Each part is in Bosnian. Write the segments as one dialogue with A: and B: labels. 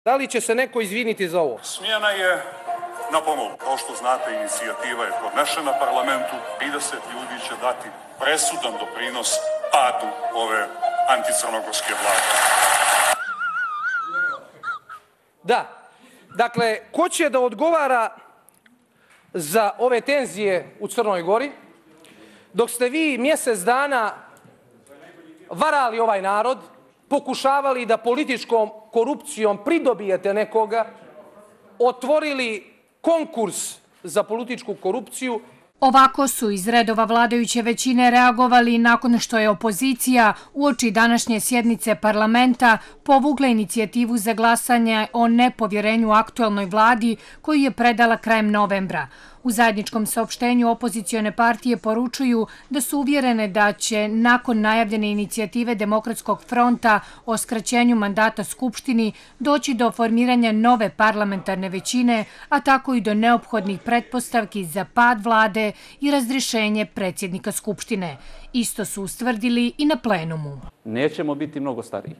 A: Da li će se neko izviniti za ovo?
B: Smjena je na pomolu. Kao što znate, inicijativa je podnešena parlamentu. 30 ljudi će dati presudan doprinos padu ove anticrnogorske vlade.
A: Da. Dakle, ko će da odgovara za ove tenzije u Crnoj Gori, dok ste vi mjesec dana varali ovaj narod, pokušavali da političkom korupcijom pridobijete nekoga, otvorili konkurs za političku korupciju.
C: Ovako su iz redova vladajuće većine reagovali nakon što je opozicija uoči današnje sjednice parlamenta povukla inicijativu za glasanje o nepovjerenju aktuelnoj vladi koju je predala krajem novembra. U zajedničkom saopštenju opozicione partije poručuju da su uvjerene da će nakon najavljene inicijative Demokratskog fronta o skraćenju mandata Skupštini doći do formiranja nove parlamentarne većine, a tako i do neophodnih pretpostavki za pad vlade i razrješenje predsjednika Skupštine. Isto su ustvrdili i na plenumu.
D: Nećemo biti mnogo stariji,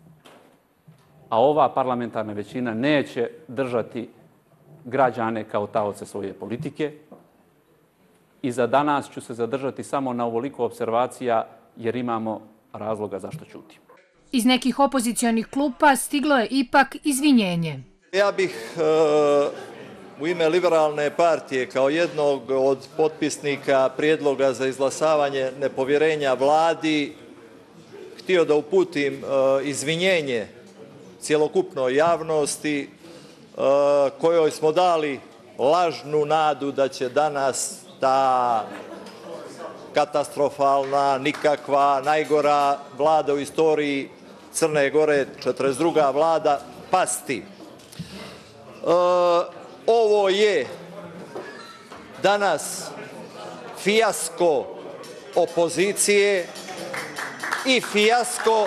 D: a ova parlamentarna većina neće držati građane kao taoce svoje politike i za danas ću se zadržati samo na ovoliko observacija jer imamo razloga zašto ćutimo.
C: Iz nekih opozicionih klupa stiglo je ipak izvinjenje.
E: Ja bih u ime Liberalne partije kao jednog od potpisnika prijedloga za izglasavanje nepovjerenja vladi htio da uputim izvinjenje cjelokupnoj javnosti kojoj smo dali lažnu nadu da će danas ta katastrofalna, nikakva, najgora vlada u istoriji Crne Gore, 42. vlada, pasti. Ovo je danas fijasko opozicije i fijasko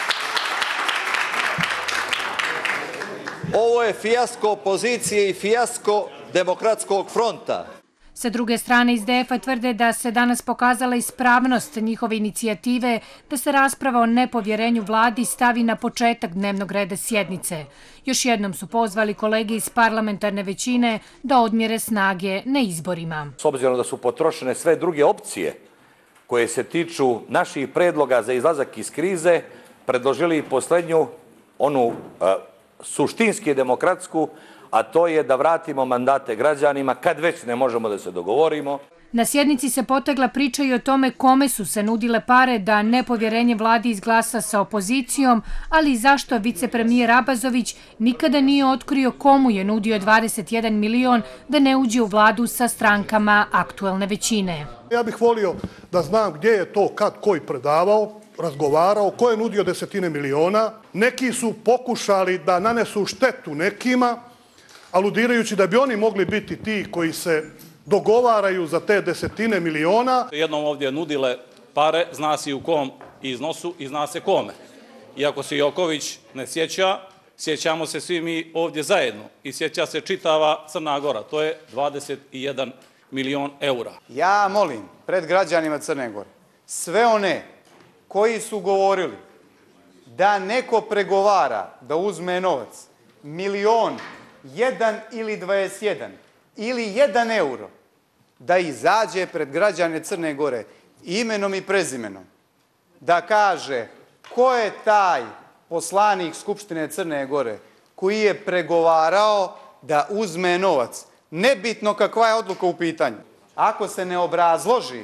E: Ovo je fijasko opozicije i fijasko Demokratskog fronta.
C: Sa druge strane iz DF-a tvrde da se danas pokazala ispravnost njihove inicijative da se rasprava o nepovjerenju vladi stavi na početak dnevnog reda sjednice. Još jednom su pozvali kolege iz parlamentarne većine da odmjere snage na izborima.
F: S obzirom da su potrošene sve druge opcije koje se tiču naših predloga za izlazak iz krize, predložili posljednju onu suštinski demokratsku, a to je da vratimo mandate građanima kad već ne možemo da se dogovorimo.
C: Na sjednici se potegla priča i o tome kome su se nudile pare da nepovjerenje vladi izglasa sa opozicijom, ali i zašto vicepremijer Abazović nikada nije otkrio komu je nudio 21 milion da ne uđe u vladu sa strankama aktuelne većine.
G: Ja bih volio da znam gdje je to kad koji predavao, razgovarao, ko je nudio desetine miliona. Neki su pokušali da nanesu štetu nekima, aludirajući da bi oni mogli biti ti koji se dogovaraju za te desetine miliona.
H: Jednom ovdje nudile pare, zna se i u kom iznosu i zna se kome. Iako se Joković ne sjeća, sjećamo se svi mi ovdje zajedno i sjeća se čitava Crna Gora. To je 21 milion eura.
I: Ja molim pred građanima Crne Gore sve one koji su govorili da neko pregovara da uzme novac, milion, 1 ili 21 ili 1 euro, da izađe pred građane Crne Gore imenom i prezimenom, da kaže ko je taj poslanik Skupštine Crne Gore koji je pregovarao da uzme novac, nebitno kakva je odluka u pitanju. Ako se ne obrazloži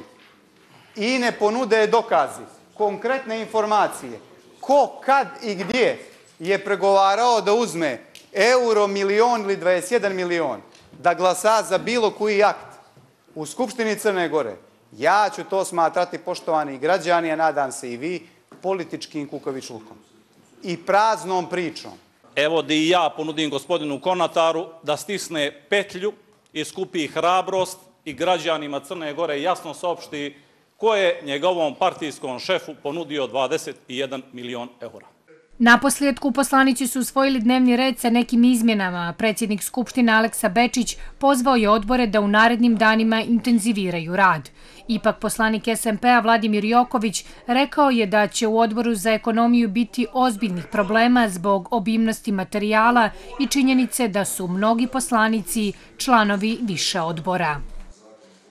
I: i ne ponude dokazi, konkretne informacije, ko, kad i gdje je pregovarao da uzme euro, milion ili 21 milion, da glasa za bilo koji akt u Skupštini Crne Gore, ja ću to smatrati, poštovani građani, a nadam se i vi, političkim kukavičlukom i praznom pričom.
H: Evo da i ja ponudim gospodinu Konataru da stisne petlju i skupi hrabrost i građanima Crne Gore jasno saopšti ko je njegovom partijskom šefu ponudio 21 milion eura.
C: Naposljetku, poslanici su usvojili dnevni red sa nekim izmjenama. Predsjednik Skupštine Aleksa Bečić pozvao je odbore da u narednim danima intenziviraju rad. Ipak poslanik SMP-a Vladimir Joković rekao je da će u odboru za ekonomiju biti ozbiljnih problema zbog obimnosti materijala i činjenice da su mnogi poslanici članovi više odbora.